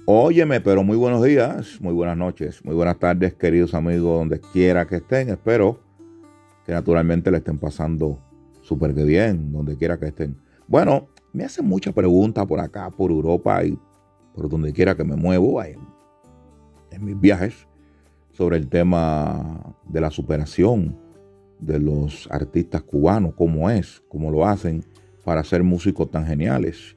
Óyeme, pero muy buenos días, muy buenas noches, muy buenas tardes, queridos amigos, donde quiera que estén. Espero que naturalmente le estén pasando súper que bien, donde quiera que estén. Bueno, me hacen muchas preguntas por acá, por Europa y por donde quiera que me muevo en mis viajes sobre el tema de la superación de los artistas cubanos, cómo lo hacen para ser músicos tan geniales.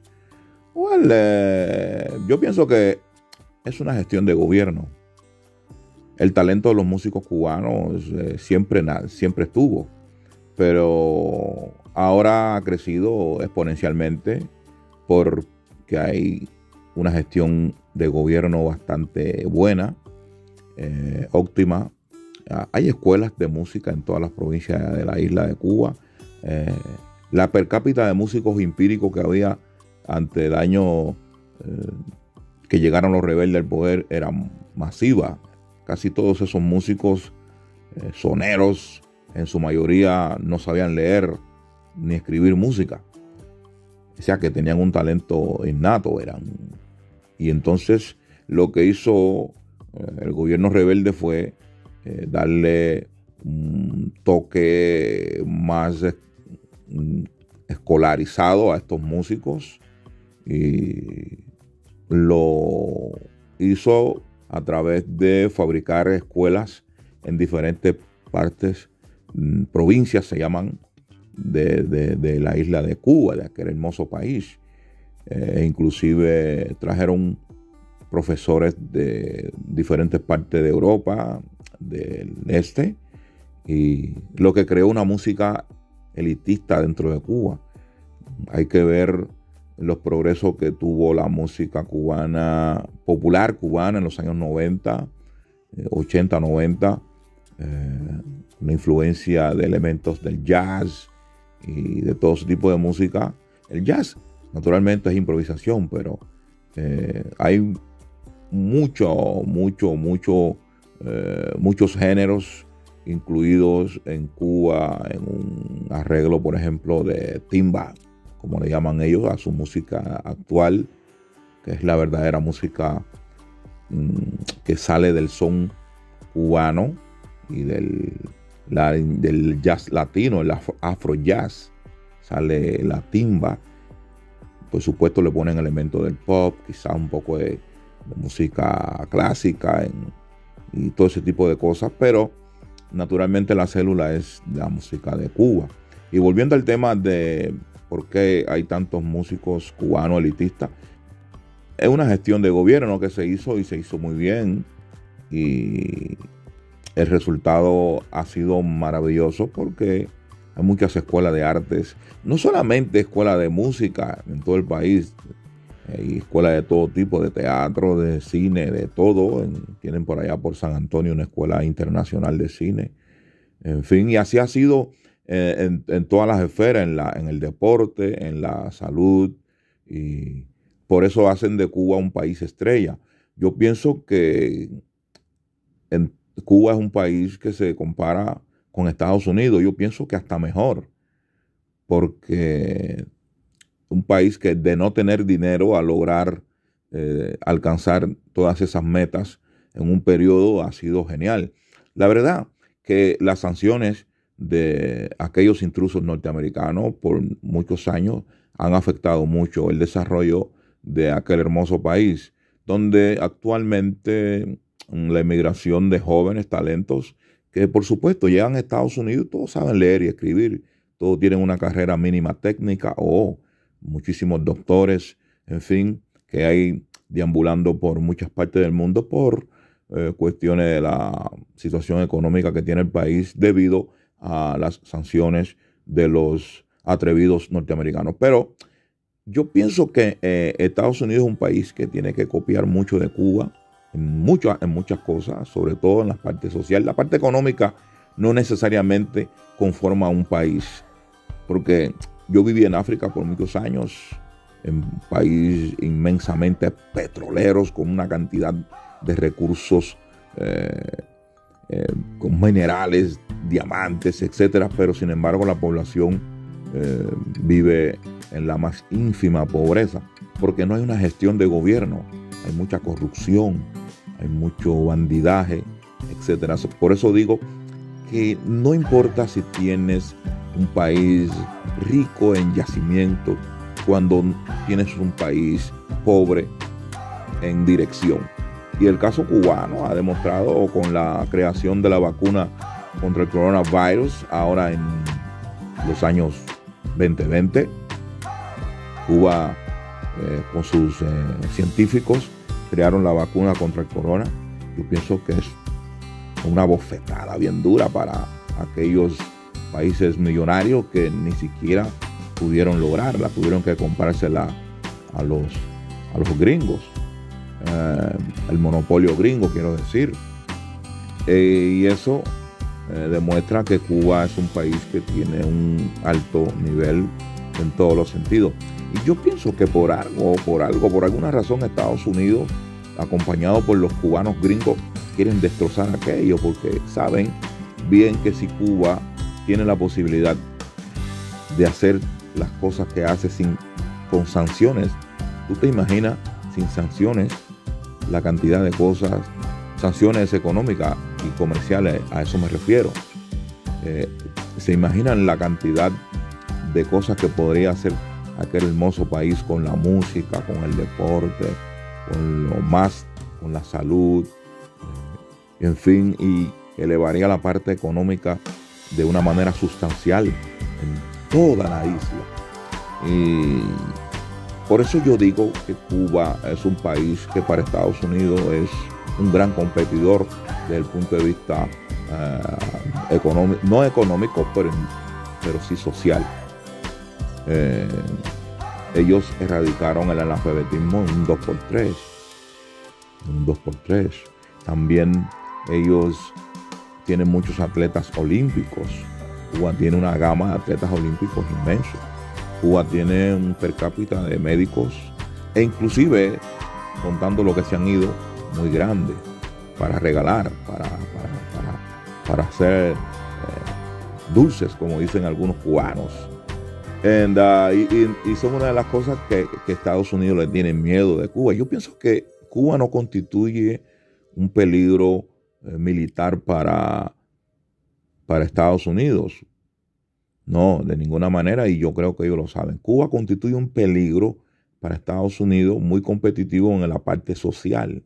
Yo pienso que es una gestión de gobierno. El talento de los músicos cubanos siempre estuvo, pero ahora ha crecido exponencialmente porque hay una gestión de gobierno bastante buena, óptima. Hay escuelas de música en todas las provincias de la isla de Cuba. La per cápita de músicos empíricos que había ante el año que llegaron los rebeldes al poder era masiva. Casi todos esos músicos soneros, en su mayoría no sabían leer ni escribir música. O sea que tenían un talento innato. Y entonces lo que hizo el gobierno rebelde fue darle un toque más escolarizado a estos músicos, y lo hizo a través de fabricar escuelas en diferentes partes, provincias se llaman, de la isla de Cuba, de aquel hermoso país. Inclusive trajeron profesores de diferentes partes de Europa, del este, y lo que creó una música elitista dentro de Cuba. Hay que ver los progresos que tuvo la música cubana, popular cubana en los años 90, 80, 90, una influencia de elementos del jazz y de todo ese tipo de música. El jazz naturalmente es improvisación, pero hay muchos géneros incluidos en Cuba, en un arreglo, por ejemplo, de timba, como le llaman ellos a su música actual, que es la verdadera música que sale del son cubano y del jazz latino, el afro jazz. Sale la timba. Por supuesto le ponen elementos del pop, quizás un poco de música clásica y todo ese tipo de cosas, pero naturalmente la célula es la música de Cuba. Y volviendo al tema de por qué hay tantos músicos cubanos elitistas, es una gestión de gobierno que se hizo, y se hizo muy bien, y el resultado ha sido maravilloso porque hay muchas escuelas de artes, no solamente escuelas de música en todo el país. Hay escuelas de todo tipo, de teatro, de cine, de todo. Tienen por allá por San Antonio una escuela internacional de cine. En fin, y así ha sido en todas las esferas, en el deporte, en la salud. Y por eso hacen de Cuba un país estrella. Yo pienso que Cuba es un país que se compara con Estados Unidos. Yo pienso que hasta mejor, porque un país que de no tener dinero a lograr alcanzar todas esas metas en un periodo ha sido genial. La verdad que las sanciones de aquellos intrusos norteamericanos por muchos años han afectado mucho el desarrollo de aquel hermoso país, donde actualmente la emigración de jóvenes talentos que por supuesto llegan a Estados Unidos, todos saben leer y escribir, todos tienen una carrera mínima técnica o muchísimos doctores, en fin, que hay deambulando por muchas partes del mundo por cuestiones de la situación económica que tiene el país debido a las sanciones de los atrevidos norteamericanos. Pero yo pienso que Estados Unidos es un país que tiene que copiar mucho de Cuba en muchas cosas, sobre todo en la parte social. La parte económica no necesariamente conforma un país, porque yo viví en África por muchos años, en un país inmensamente petroleros, con una cantidad de recursos, con minerales, diamantes, etcétera, pero sin embargo la población vive en la más ínfima pobreza, porque no hay una gestión de gobierno. hay mucha corrupción, hay mucho bandidaje, etcétera. Por eso digo que no importa si tienes un país rico en yacimiento, cuando tienes un país pobre en dirección. Y el caso cubano ha demostrado con la creación de la vacuna contra el coronavirus, ahora en los años 2020, Cuba con sus científicos crearon la vacuna contra el corona. Yo pienso que es una bofetada bien dura para aquellos países millonarios que ni siquiera pudieron lograrla, tuvieron que comprársela a los gringos, el monopolio gringo, quiero decir. Y eso demuestra que Cuba es un país que tiene un alto nivel en todos los sentidos. Y yo pienso que por alguna razón, Estados Unidos, acompañado por los cubanos gringos, quieren destrozar aquello, porque saben bien que si Cuba tiene la posibilidad de hacer las cosas que hace con sanciones, tú te imaginas sin sanciones la cantidad de cosas, sanciones económicas y comerciales, a eso me refiero. Se imaginan la cantidad de cosas que podría hacer aquel hermoso país con la música, con el deporte, con la salud, en fin, y elevaría la parte económica de una manera sustancial en toda la isla. Y por eso yo digo que Cuba es un país que para Estados Unidos es un gran competidor desde el punto de vista económico, no económico, pero sí social. Ellos erradicaron el analfabetismo en un 2x3. También ellos tienen muchos atletas olímpicos. Cuba tiene una gama de atletas olímpicos inmenso. Cuba tiene un per cápita de médicos e inclusive, contando lo que se han ido, muy grande para regalar, para hacer dulces, como dicen algunos cubanos. Y son una de las cosas que Estados Unidos le tiene miedo de Cuba. Yo pienso que Cuba no constituye un peligro militar para Estados Unidos. No, de ninguna manera, y yo creo que ellos lo saben. Cuba constituye un peligro para Estados Unidos muy competitivo en la parte social.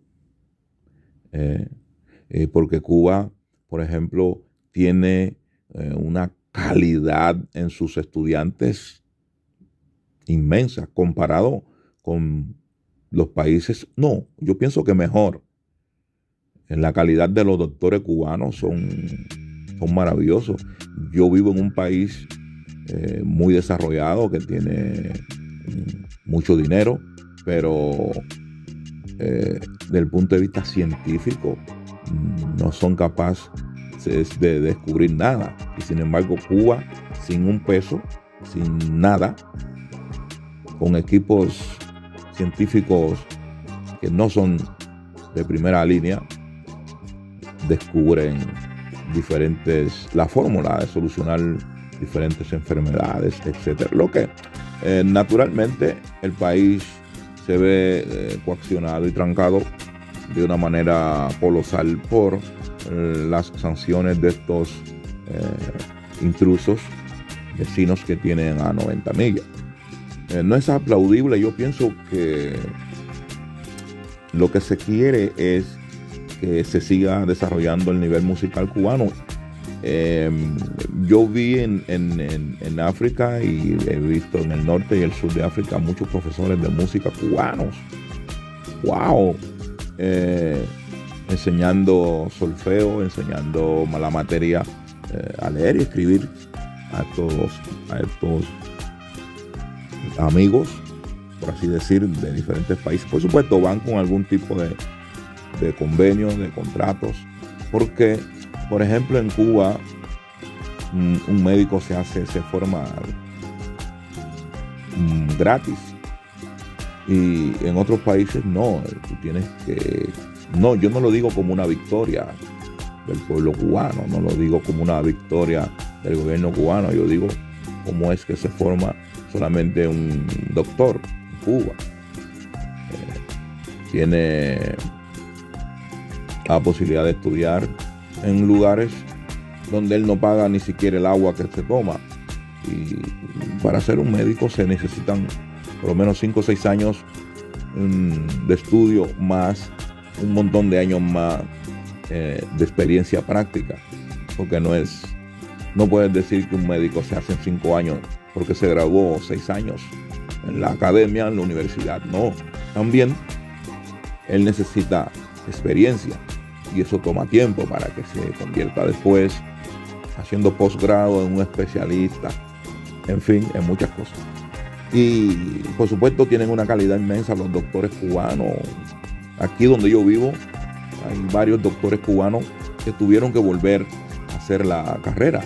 Porque Cuba, por ejemplo, tiene una calidad en sus estudiantes inmensa comparado con los países. No, yo pienso que mejor. En la calidad de los doctores cubanos son maravillosos. Yo vivo en un país muy desarrollado que tiene mucho dinero, pero desde el punto de vista científico no son capaces de descubrir nada. Y sin embargo, Cuba, sin un peso, sin nada, con equipos científicos que no son de primera línea, descubren la fórmula de solucionar diferentes enfermedades, etcétera. Lo que naturalmente el país se ve coaccionado y trancado de una manera colosal por las sanciones de estos intrusos vecinos que tienen a 90 millas. No es aplaudible. Yo pienso que lo que se quiere es que se siga desarrollando el nivel musical cubano. Yo vi en África y he visto en el norte y el sur de África muchos profesores de música cubanos. ¡Wow! Enseñando solfeo, enseñando la materia a leer y escribir a estos amigos, por así decir, de diferentes países. Por supuesto, van con algún tipo de convenios, de contratos, porque, por ejemplo, en Cuba, un médico se forma gratis, y en otros países no. Tú tienes que... No, yo no lo digo como una victoria del pueblo cubano, no lo digo como una victoria del gobierno cubano, yo digo cómo es que se forma solamente un doctor en Cuba. tiene la posibilidad de estudiar en lugares donde él no paga ni siquiera el agua que se toma. Y para ser un médico se necesitan por lo menos 5 o 6 años de estudio, más un montón de años más de experiencia práctica, porque no puedes decir que un médico se hace en 5 años porque se graduó 6 años en la academia, en la universidad. No, también él necesita experiencia y eso toma tiempo para que se convierta después haciendo posgrado en un especialista, en fin, en muchas cosas. Y por supuesto tienen una calidad inmensa los doctores cubanos. Aquí donde yo vivo hay varios doctores cubanos que tuvieron que volver a hacer la carrera.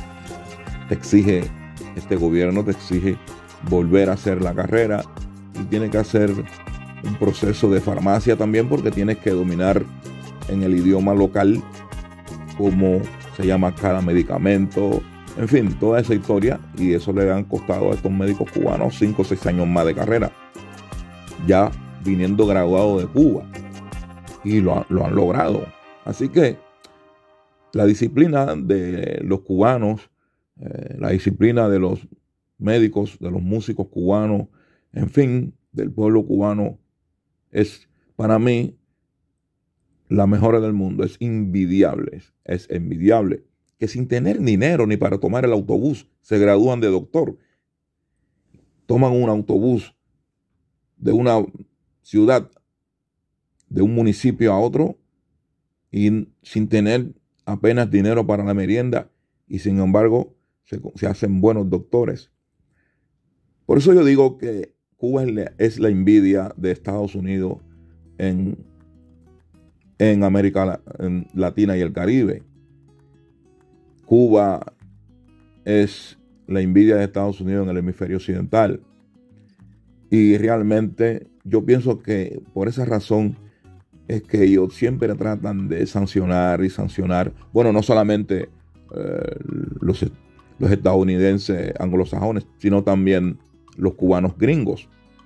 Este gobierno te exige volver a hacer la carrera y tienes que hacer un proceso de farmacia también, porque tienes que dominar en el idioma local cómo se llama cada medicamento, en fin, toda esa historia, y eso le han costado a estos médicos cubanos 5 o 6 años más de carrera, ya viniendo graduados de Cuba, y lo han logrado. Así que la disciplina de los cubanos, la disciplina de los médicos, de los músicos cubanos, en fin, del pueblo cubano, es para mí la mejor del mundo. Es envidiable que sin tener dinero ni para tomar el autobús se gradúan de doctor. Toman un autobús de una ciudad, de un municipio a otro, y sin tener apenas dinero para la merienda, y sin embargo se hacen buenos doctores. Por eso yo digo que Cuba es la envidia de Estados Unidos en América Latina y el Caribe. Cuba es la envidia de Estados Unidos en el hemisferio occidental. Y realmente yo pienso que por esa razón es que ellos siempre tratan de sancionar y sancionar. Bueno, no solamente los estadounidenses anglosajones, sino también los cubanos gringos.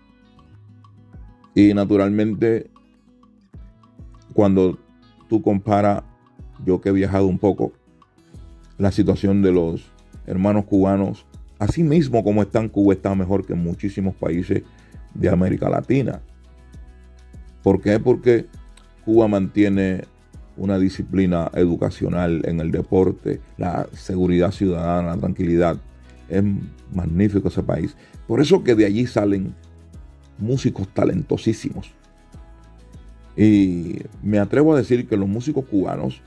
Y naturalmente, cuando tú comparas, yo que he viajado un poco, la situación de los hermanos cubanos, así mismo como está en Cuba, está mejor que en muchísimos países de América Latina. ¿Por qué? Porque Cuba mantiene una disciplina educacional en el deporte, la seguridad ciudadana, la tranquilidad. Es magnífico ese país. Por eso que de allí salen músicos talentosísimos. Y me atrevo a decir que los músicos cubanos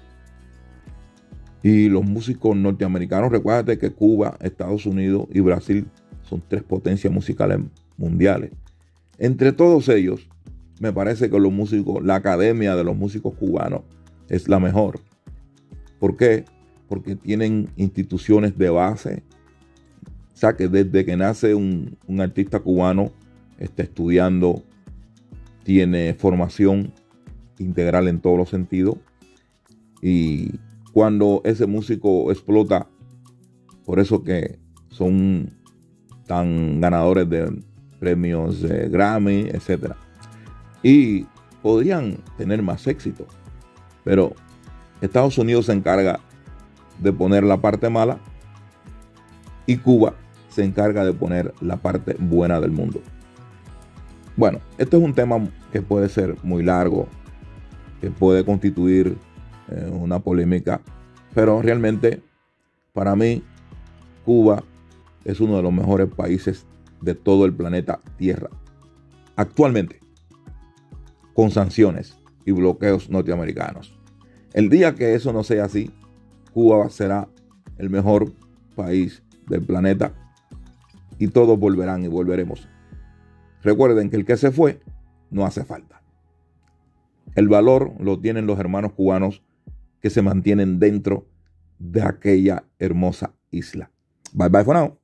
y los músicos norteamericanos, recuérdate que Cuba, Estados Unidos y Brasil son 3 potencias musicales mundiales. Entre todos ellos, me parece que la academia de los músicos cubanos es la mejor. ¿Por qué? Porque tienen instituciones de base. O sea, que desde que nace un artista cubano está estudiando, tiene formación integral en todos los sentidos. Y cuando ese músico explota, por eso que son tan ganadores de premios Grammy, etc. Y podrían tener más éxito, pero Estados Unidos se encarga de poner la parte mala y Cuba se encarga de poner la parte buena del mundo. Bueno, este es un tema que puede ser muy largo, que puede constituir una polémica, pero realmente para mí Cuba es uno de los mejores países de todo el planeta Tierra actualmente, con sanciones y bloqueos norteamericanos. El día que eso no sea así, Cuba será el mejor país del planeta y todos volverán y volveremos. Recuerden que el que se fue no hace falta. El valor lo tienen los hermanos cubanos que se mantienen dentro de aquella hermosa isla. Bye bye for now.